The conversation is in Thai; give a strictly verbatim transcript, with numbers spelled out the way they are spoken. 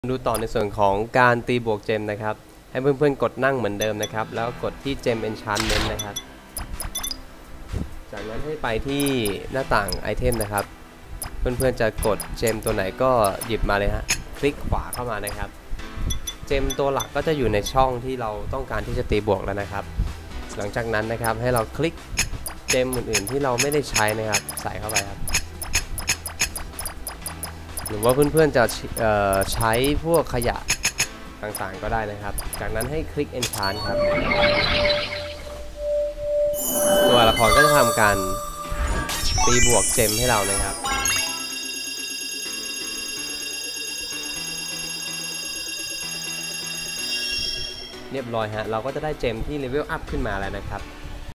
ดูต่อในส่วนของการตีบวกเจมนะครับให้เพื่อนๆกดนั่งเหมือนเดิมนะครับแล้วกดที่เจม Enchantment นะครับจากนั้นให้ไปที่หน้าต่างไอเทมนะครับเพื่อนๆจะกดเจมตัวไหนก็หยิบมาเลยฮะคลิกขวาเข้ามานะครับเจมตัวหลักก็จะอยู่ในช่องที่เราต้องการที่จะตีบวกแล้วนะครับหลังจากนั้นนะครับให้เราคลิกเจมอื่นๆที่เราไม่ได้ใช้นะครับใส่เข้าไปครับหรือว่าเพื่อนๆจะใช้พวกขยะต่างๆก็ได้นะครับจากนั้นให้คลิก Enchant ครับตัวละครก็จะทำการตีบวกเจมให้เรานะครับเรียบร้อยฮะเราก็จะได้เจมที่เลเวลอัพขึ้นมาแล้วนะครับ